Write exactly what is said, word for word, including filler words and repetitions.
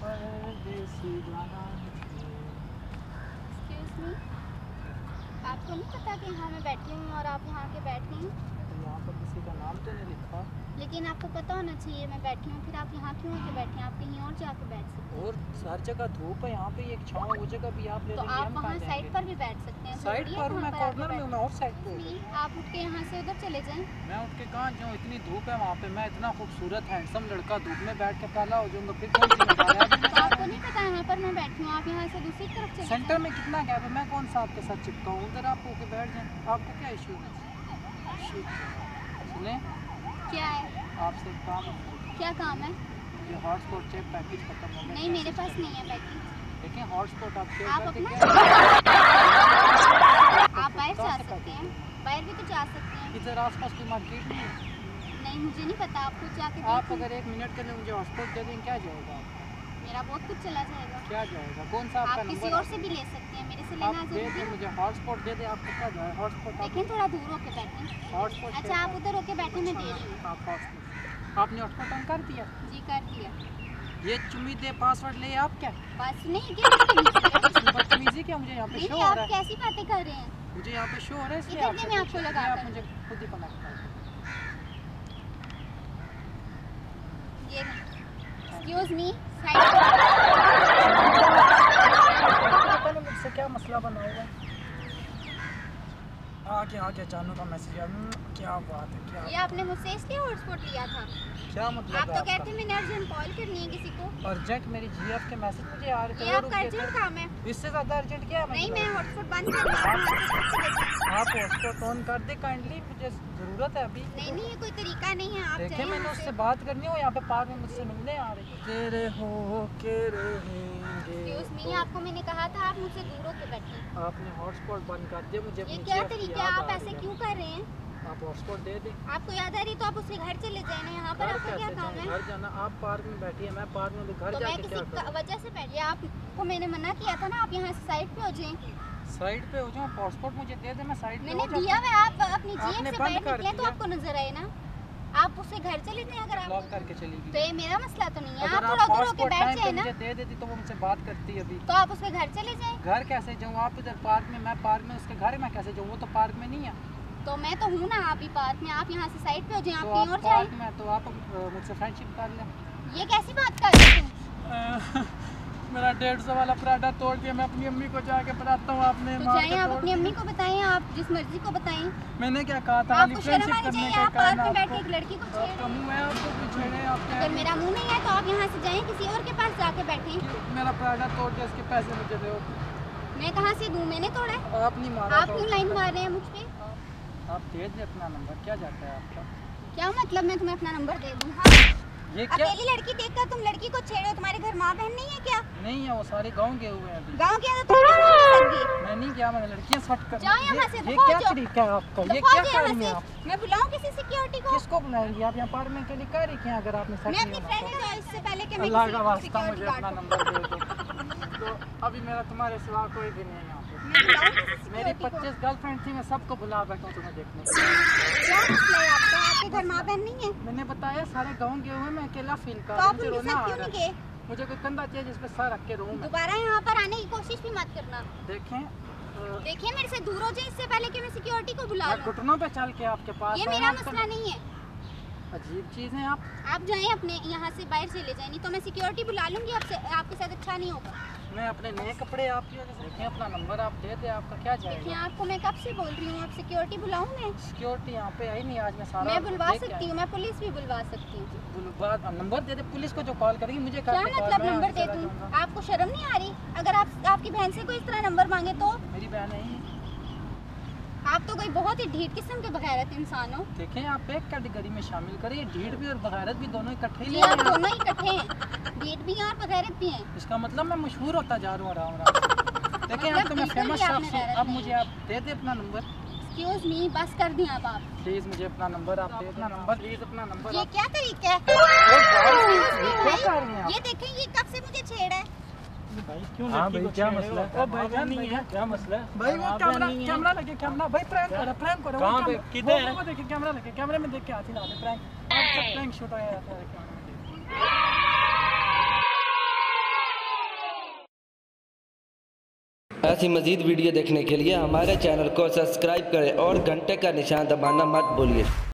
परदेसी जाना। Excuse me, आपको नहीं पता कि यहाँ मैं बैठी हूँ और आप वहाँ के बैठे हैं? यहाँ पर किसी का नाम तो नहीं लिखा। लेकिन आपको पता होना चाहिए मैं बैठी हूँ, फिर आप यहाँ क्यों आके बैठे हैं? आप कहीं और जाके बैठ सकते हैं। और हर जगह धूप है, यहाँ पे एक छाँव है, वो जगह भी आप ले तो लेंगे। आप वहाँ साइड पर भी बैठ सकते हैं। साइड पर हूँ मैं, कॉर्नर में हूँ मैं, और साइड पे। आप उठ के यहाँ से उधर चले जाएं। मैं उठ के कहाँ जाऊँ? इतनी धूप है वहाँ पे, मैं इतना खूबसूरत हैंडसम लड़का धूप में बैठ के काला हो जाऊँगा, फिर कौन सी मजा है? तो आपको नहीं पता यहाँ पर मैं बैठी हूँ, आप यहाँ से दूसरी तरफ चले। सेंटर में कितना गैप है, मैं कौन सा आपके साथ चिपका हूँ? उधर आप होके बैठ जाएं। आपको क्या इशू है? सुने, क्या है? आपसे एक काम है। क्या काम है? ये हॉटस्पॉट चेक पैकेज खत्म हो गया। नहीं, मेरे पास नहीं है पैकेज। देखिए हॉटस्पॉट आप शेयर आप कर अपना देंगे। आप बाहर जा सकते हैं, बाहर भी तो जा सकते हैं। इधर आसपास कोई मार्केट नहीं है? नहीं, मुझे नहीं पता, आप खुद जाके आप देखें। अगर एक मिनट के लिए मुझे हॉटस्पॉट दे दें, क्या जाएगा? मेरा बहुत कुछ चला जाएगा। क्या जाएगा? कौन सा आपका आप नंबर? किसी और से भी ले सकते हैं, मेरे से आप लेना दे जरूरी दें है। मुझे हॉटस्पॉट दे दें। आपको क्या जाए हॉटस्पॉट? लेकिन थोड़ा दूर होके बैठे। हॉटस्पॉट अच्छा, आप उधर होके बैठे, मैं दे रही हूँ। आप हॉटस्पॉट आपने हॉटस्पॉट ऑन कर दिया? जी कर दिया। ये चुम्मीदे पासवर्ड ले आप क्या? बस नहीं, क्या बदतमीजी क्या? मुझे यहाँ पे शो हो आप रहा है। कैसी बातें कर रहे हैं? मुझे यहाँ पे शो हो रहा है, इसलिए इधर आपसे मैं आपको पूछा। लगा मैं आप कर मुझे खुद ही कनेक्ट कर दें। ये एक्सक्यूज मी, साइड। पहले मुझसे क्या मसला बना हुआ है? आगे आगे जानू का मैसेज आया। क्या बात है? क्या ये आपने मुझसे इसलिए हॉटस्पॉट लिया था? क्या मतलब आप है तो आपका? कहते मैंने अर्जेंट कॉल करनी है किसी को। अर्जेंट मेरी जीएफ के मैसेज मुझे आ रहे थे। ये वो आपका रुक गए अर्जेंट थे। काम है? इससे ज्यादा अर्जेंट क्या है? नहीं, मतलब? मैं हॉटस्पॉट बंद कर रही हूँ। आप हॉटस्पॉट ऑन कर दे काइंडली, मुझे जरूरत है अभी। नहीं नहीं, ये कोई तरीका नहीं है। आप देखिए जाइए मैंने यहाँ उससे से। बात करनी हो, यहाँ पे पार्क में मुझसे मिलने आ रही है। तेरे हो के रहेंगे। एक्सक्यूज मी, आपको मैंने कहा था आप मुझसे दूर होके बैठे। आपने हॉटस्पॉट बंद कर दिया। मुझे ये अपनी क्या जीएफ की तरीका है? याद आप आ ऐसे रही है। क्यों कर रहे हैं? आप हॉटस्पॉट दे दें। आपको याद आ रही तो आप उसके घर चले जाए ना। यहाँ पर घर आपका क्या कैसे काम जाएं? है? घर जाना, आप पार्क में बैठी है, मैं पार्क में भी घर तो मैं जाके किसी क्या का- करूं? वजह से बैठिए। आपको मैंने मना किया था ना, आप यहाँ से साइड पे हो जाएं। साइड पे हो जाऊं? हॉटस्पॉट मुझे दे दे, मैं साइड पे मैंने हो जाऊं। दिया हुआ है, आप अपनी जीएफ आपने से बंद बाहर कर निकले तो दिया। आपको नजर आए ना। आप उससे घर चले जाएं अगर आप। लॉक करके चली गई। तो ये मेरा मसला तो नहीं है। अगर आप आप थोड़ा उधर होके हॉटस्पॉट बैठ टाइम पे जाए ना। मुझे दे देती तो वो मुझसे बात करती अभी। तो आप उसके घर चले जाएं। घर कैसे जाऊँ? आप इधर पार्क में, मैं पार्क में, उसके घर में कैसे जाऊँ? वो तो पार्क में नहीं है। तो मैं तो हूँ ना, आप भी पार्क में। आप यहाँ से साइड पे हो जाएं, आप तो कहीं आप और जाएं। पार्क में, तो आप अ, मुझसे फ्रेंडशिप कर लें। ये कैसी बात कर रहे हो? मेरा डेढ़ सौ वाला पराठा तोड़ दिया, मैं अपनी अम्मी को जाके बताता हूँ आपने तो मार जाएं, के आप तोड़ अपनी अम्मी को बताएं, आप जिस मर्जी को बताएं। मैंने क्या कहा था? आपको शर्म आनी करने चाहिए। का आप पार्क कहना में बैठ के आपको। एक लड़की को छेड़ आपका रहे हैं। मुंह है, आपको कुछ छेड़े आप कह अगर रहे मेरा मुंह नहीं है तो आप यहाँ से जाएं, किसी और के पास जाके बैठें। हैं। मेरा पराठा तोड़ दिया, इसके पैसे मुझे दो। मैं कहाँ से दूं? मैंने तोड़ा है। आप नहीं मारा आप तो- क्यों लाइन मार रहे हैं मुझ पे? आप दे दे अपना नंबर, क्या जाता है आपका? क्या मतलब मैं तुम्हें अपना नंबर दे दूं? ये क्या? अकेली लड़की देखकर तुम लड़की को छेड़ो। तुम्हारे घर माँ बहन नहीं है क्या? नहीं है, वो सारे गांव गए हुए हैं अभी। गांव के अंदर तुम क्यों नहीं कर सकती? मैं नहीं गया, मैंने लड़कियां सट कर। जाओ यहाँ से, ये दफा क्या जाओ। तरीका है आपका? ये दफा क्या जाओ कर रही यहाँ हैं से। आप? मैं बुलाऊं किसी सिक्योरिटी को? किसको बुलाएंगी आप? यहाँ पार्क में के लिए कह रही हैं अगर आपने सट मैं नहीं अपनी होना फ्रेंड तो। को जाओ इससे पहले कि मैं अल्लाह किसी का वास्ता सिक्योरिटी मुझे गार्ड अपना को- नंबर दे दो। तो अभी मेरा तुम्हारे सिवा कोई भी नहीं है यहाँ पे। मैं बुलाऊं किसी मेरी सिक्योरिटी को? पच्चीस गर्लफ्रेंड थी, मैं सबको बुला बैठा हूँ तुम्हें देखने के लिए। क्या मसला है आपका? आपके घर माँ बहन नहीं है? मैंने बताया सारे गाँव गए हुए, मैं अकेला फील कर तो रहा हूँ, आप मुझे उनके रोना साथ आ क्यों रहा नहीं है। गए? मुझे कोई कंधा चाहिए जिस पे सर रख के रहूँ मैं। दोबारा यहाँ पर आने की कोशिश भी मत करना। देखें, अ, देखिए मेरे से दूर हो जाए इससे पहले कि मैं सिक्योरिटी को बुला मैं लूं। घुटनों पे चल के आपके पास ये आया मेरा हूं, तो मसला नहीं है। अजीब चीज़ है आप। आप जाएं अपने यहाँ से बाहर चले जाएं, नहीं तो मैं सिक्योरिटी बुला लूंगी। आपसे आपके साथ अच्छा नहीं होगा। मैं अपने नए कपड़े आपकी वजह से। देखें अपना नंबर आप दे दे, आपका क्या देखिए जाएगा? आपको मैं कब से बोल रही हूँ, आप सिक्योरिटी बुलाऊं मैं? सिक्योरिटी यहाँ पे आई नहीं आज, मैं सारा मैं बुलवा देख के सकती आया। हूँ, मैं पुलिस भी बुलवा सकती हूँ। बुलवा नंबर दे दे, पुलिस को जो कॉल करेगी मुझे क्या करके कॉल, मतलब मैं नंबर यहाँ दे चला दूँ? जाऊंगा। आपको शर्म नहीं आ रही? अगर आप आपकी बहन से कोई इस तरह नंबर मांगे तो? मेरी बहन है ही। आप तो कोई बहुत ही ढीठ किस्म के बगैरत इंसान हो। देखें आप एक कैटेगरी में शामिल करिए, ढीठ भी और बगैरत भी दोनों इकट्ठे ही जी ले आप रहे हैं। दोनों ही इकट्ठे हैं, ढीठ भी हैं और बगैरत भी हैं। इसका मतलब मैं मशहूर होता जा रहा हूँ आराम आराम। देखें अब तो मैं बिल्कुल फेमस भी आपने शख्स हूँ, गैरत अब नहीं मुझे आप दे दे अपना नंबर एक्सक्यूज मी, बस कर दिया अब आप। प्लीज़। मुझे अपना नंबर आप दे, अपना नंबर प्लीज़, अपना नंबर ये आप। क्या तरीका है? ये क्या भाई, कर रही हैं आप? ये देखें ये कब से मुझे छेड़ा है। भाई क्यों हाँ लड़की भाई, को क्या छेड़ रहे मसला हो? है? ओ भाईजान नहीं है। क्या मसला है? भाई वो वहाँ पे कैमरा नहीं है। कैमरा लगे, कैमरा भाई प्रैंक करो, प्रैंक करो। कहाँ वो पे? कैमरा- किधर है? वो- वो देखिए कैमरा लगे, कैमरे में देख के हाथ ही लगा दे। प्रैंक प्रैंक शूट हो जाता है कैमरे में देख के। ऐसी मज़ीद वीडियो देखने के लिए हमारे चैनल को सब्सक्राइब करें और घंटे का निशान दबाना मत भूलिए।